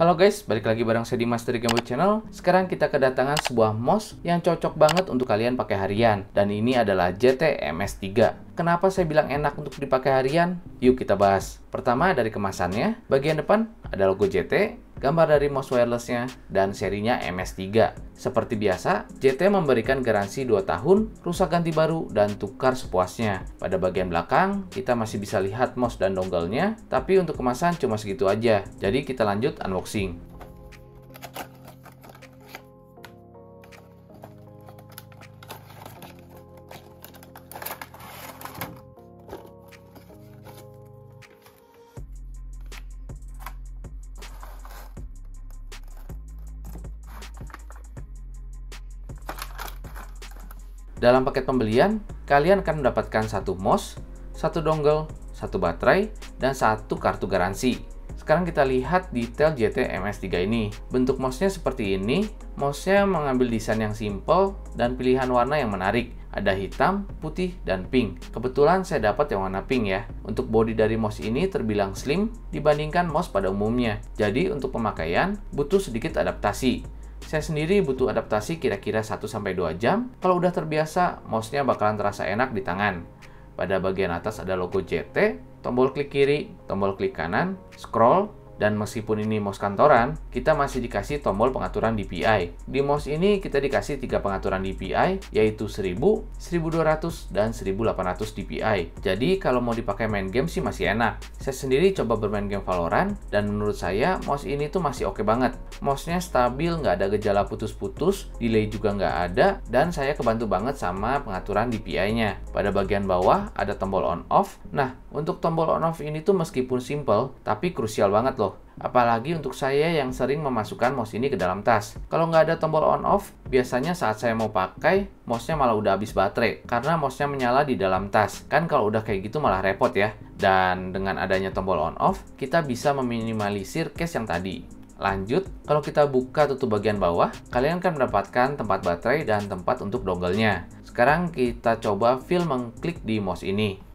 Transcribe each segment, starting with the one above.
Halo guys, balik lagi bareng saya Dimas dari Gameboy Channel. Sekarang kita kedatangan sebuah mouse yang cocok banget untuk kalian pakai harian. Dan ini adalah GT MS3. Kenapa saya bilang enak untuk dipakai harian? Yuk kita bahas. Pertama dari kemasannya, bagian depan ada logo GT, gambar dari mouse wirelessnya, dan serinya MS3. Seperti biasa, GT memberikan garansi 2 tahun, rusak ganti baru, dan tukar sepuasnya. Pada bagian belakang, kita masih bisa lihat mouse dan dongle-nya, tapi untuk kemasan cuma segitu aja. Jadi kita lanjut unboxing. Dalam paket pembelian, kalian akan mendapatkan satu mouse, satu dongle, satu baterai, dan satu kartu garansi. Sekarang kita lihat detail GT MS3 ini. Bentuk mouse-nya seperti ini. Mouse-nya mengambil desain yang simple dan pilihan warna yang menarik. Ada hitam, putih, dan pink. Kebetulan saya dapat yang warna pink ya. Untuk bodi dari mouse ini terbilang slim dibandingkan mouse pada umumnya. Jadi untuk pemakaian butuh sedikit adaptasi. Saya sendiri butuh adaptasi kira-kira 1-2 jam. Kalau udah terbiasa, mouse-nya bakalan terasa enak di tangan. Pada bagian atas ada logo GT, tombol klik kiri, tombol klik kanan, scroll, dan meskipun ini mouse kantoran, kita masih dikasih tombol pengaturan DPI. Di mouse ini kita dikasih 3 pengaturan DPI, yaitu 1000, 1200, dan 1800 DPI. Jadi kalau mau dipakai main game sih masih enak. Saya sendiri coba bermain game Valorant, dan menurut saya mouse ini tuh masih oke banget. Mouse-nya stabil, nggak ada gejala putus-putus, delay juga nggak ada, dan saya kebantu banget sama pengaturan DPI-nya. Pada bagian bawah ada tombol on-off. Nah, untuk tombol on-off ini tuh meskipun simple, tapi krusial banget loh. Apalagi untuk saya yang sering memasukkan mouse ini ke dalam tas. Kalau nggak ada tombol on-off, biasanya saat saya mau pakai, mouse-nya malah udah habis baterai. Karena mouse-nya menyala di dalam tas. Kan kalau udah kayak gitu malah repot ya. Dan dengan adanya tombol on-off, kita bisa meminimalisir case yang tadi. Lanjut, kalau kita buka tutup bagian bawah, kalian akan mendapatkan tempat baterai dan tempat untuk dongle-nya. Sekarang kita coba feel mengklik di mouse ini.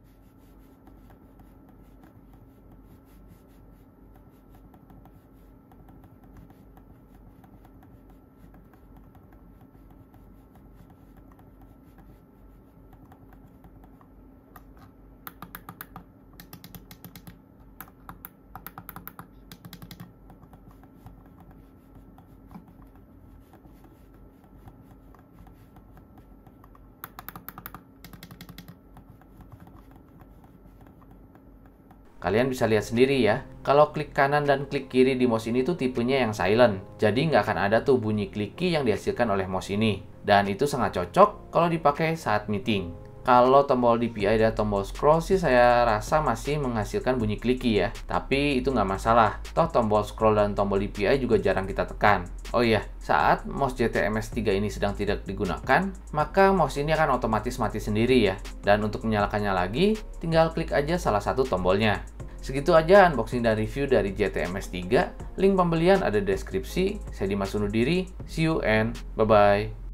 Kalian bisa lihat sendiri ya, kalau klik kanan dan klik kiri di mouse ini tuh tipenya yang silent. Jadi nggak akan ada tuh bunyi kliki yang dihasilkan oleh mouse ini. Dan itu sangat cocok kalau dipakai saat meeting. Kalau tombol DPI dan tombol scroll sih saya rasa masih menghasilkan bunyi kliki ya. Tapi itu nggak masalah. Toh tombol scroll dan tombol DPI juga jarang kita tekan. Oh iya, saat mouse GT MS3 ini sedang tidak digunakan, maka mouse ini akan otomatis mati sendiri ya. Dan untuk menyalakannya lagi, tinggal klik aja salah satu tombolnya. Segitu aja unboxing dan review dari GT MS3. Link pembelian ada di deskripsi. Saya Dimas undur diri. See you and bye-bye.